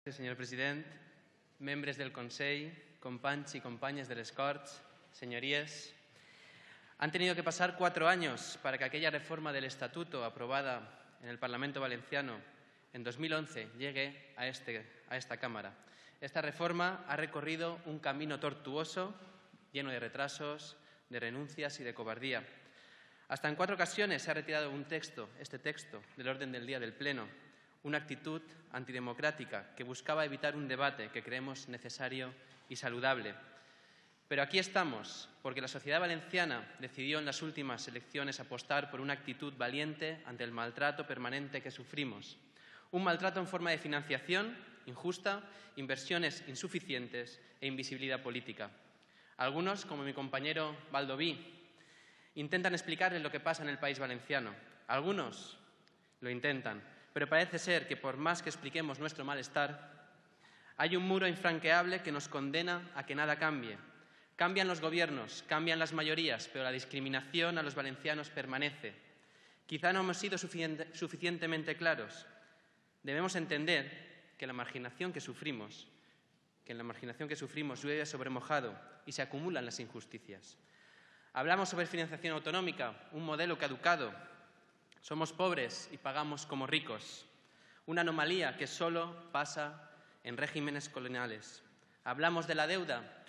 Senyor president, membres del Consell, companys y compañes de les Corts, señorías, han tenido que pasar 4 años para que aquella reforma del Estatuto aprobada en el Parlamento Valenciano en 2011 llegue a esta Cámara. Esta reforma ha recorrido un camino tortuoso, lleno de retrasos, de renuncias y de cobardía. Hasta en 4 ocasiones se ha retirado este texto, del orden del día del Pleno, una actitud antidemocrática que buscaba evitar un debate que creemos necesario y saludable. Pero aquí estamos, porque la sociedad valenciana decidió en las últimas elecciones apostar por una actitud valiente ante el maltrato permanente que sufrimos. Un maltrato en forma de financiación injusta, inversiones insuficientes e invisibilidad política. Algunos, como mi compañero Baldoví, intentan explicarles lo que pasa en el país valenciano. Algunos lo intentan, pero parece ser que por más que expliquemos nuestro malestar, hay un muro infranqueable que nos condena a que nada cambie. Cambian los gobiernos, cambian las mayorías, pero la discriminación a los valencianos permanece. Quizá no hemos sido suficientemente claros. Debemos entender que en la marginación que sufrimos llueve sobre mojado y se acumulan las injusticias. Hablamos sobre financiación autonómica, un modelo caducado. Somos pobres y pagamos como ricos. Una anomalía que solo pasa en regímenes coloniales. Hablamos de la deuda,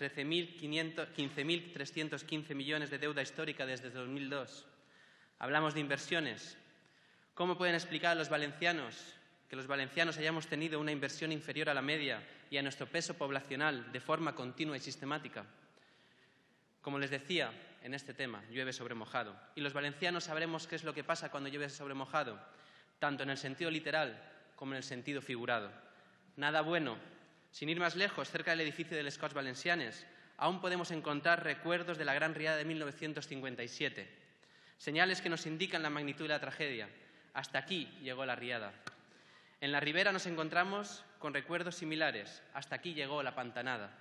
15.315 millones de deuda histórica desde 2002. Hablamos de inversiones. ¿Cómo pueden explicar a los valencianos que los valencianos hayamos tenido una inversión inferior a la media y a nuestro peso poblacional de forma continua y sistemática? Como les decía, en este tema llueve sobre mojado. Y los valencianos sabremos qué es lo que pasa cuando llueve sobre mojado, tanto en el sentido literal como en el sentido figurado. Nada bueno. Sin ir más lejos, cerca del edificio de les Corts Valencianes, aún podemos encontrar recuerdos de la Gran Riada de 1957. Señales que nos indican la magnitud de la tragedia. Hasta aquí llegó la riada. En la ribera nos encontramos con recuerdos similares. Hasta aquí llegó la pantanada.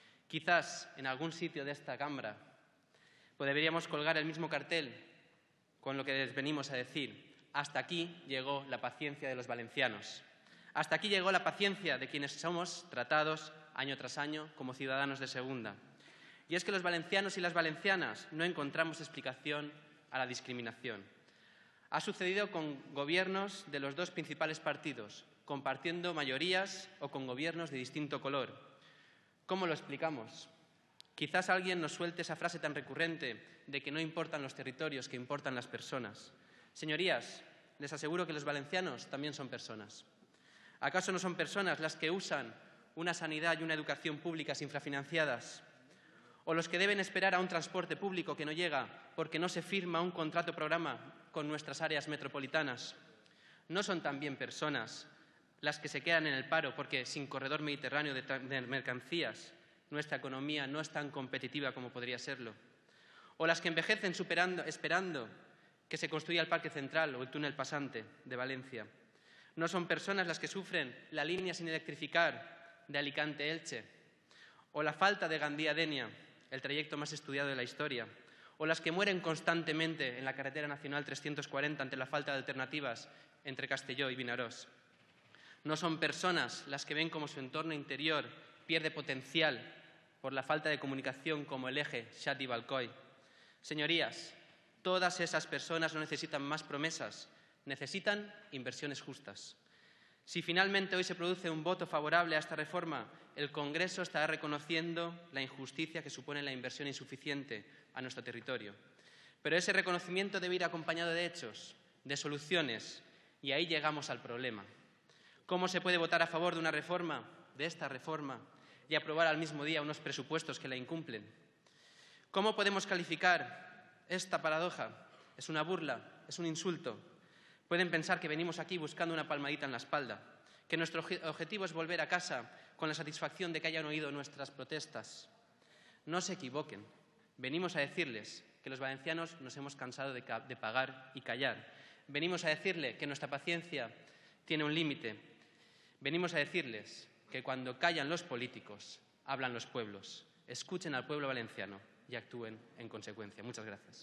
Quizás en algún sitio de esta Cámara deberíamos colgar el mismo cartel con lo que les venimos a decir. Hasta aquí llegó la paciencia de los valencianos. Hasta aquí llegó la paciencia de quienes somos tratados año tras año como ciudadanos de segunda. Y es que los valencianos y las valencianas no encontramos explicación a la discriminación. Ha sucedido con gobiernos de los 2 principales partidos, compartiendo mayorías o con gobiernos de distinto color. ¿Cómo lo explicamos? Quizás alguien nos suelte esa frase tan recurrente de que no importan los territorios, que importan las personas. Señorías, les aseguro que los valencianos también son personas. ¿Acaso no son personas las que usan una sanidad y una educación públicas infrafinanciadas? ¿O los que deben esperar a un transporte público que no llega porque no se firma un contrato programa con nuestras áreas metropolitanas? ¿No son también personas las que se quedan en el paro porque sin corredor mediterráneo de mercancías nuestra economía no es tan competitiva como podría serlo? ¿O las que envejecen esperando que se construya el Parque Central o el túnel pasante de Valencia? ¿No son personas las que sufren la línea sin electrificar de Alicante-Elche? ¿O la falta de Gandía-Denia, el trayecto más estudiado de la historia? ¿O las que mueren constantemente en la carretera nacional 340 ante la falta de alternativas entre Castelló y Vinaròs? ¿No son personas las que ven cómo su entorno interior pierde potencial por la falta de comunicación como el eje Xàtiva-Alcoi? Señorías, todas esas personas no necesitan más promesas, necesitan inversiones justas. Si finalmente hoy se produce un voto favorable a esta reforma, el Congreso estará reconociendo la injusticia que supone la inversión insuficiente a nuestro territorio. Pero ese reconocimiento debe ir acompañado de hechos, de soluciones, y ahí llegamos al problema. ¿Cómo se puede votar a favor de una reforma, de esta reforma, y aprobar al mismo día unos presupuestos que la incumplen? ¿Cómo podemos calificar esta paradoja? ¿Es una burla? ¿Es un insulto? Pueden pensar que venimos aquí buscando una palmadita en la espalda, que nuestro objetivo es volver a casa con la satisfacción de que hayan oído nuestras protestas. No se equivoquen. Venimos a decirles que los valencianos nos hemos cansado de pagar y callar. Venimos a decirles que nuestra paciencia tiene un límite. Venimos a decirles que cuando callan los políticos, hablan los pueblos. Escuchen al pueblo valenciano y actúen en consecuencia. Muchas gracias.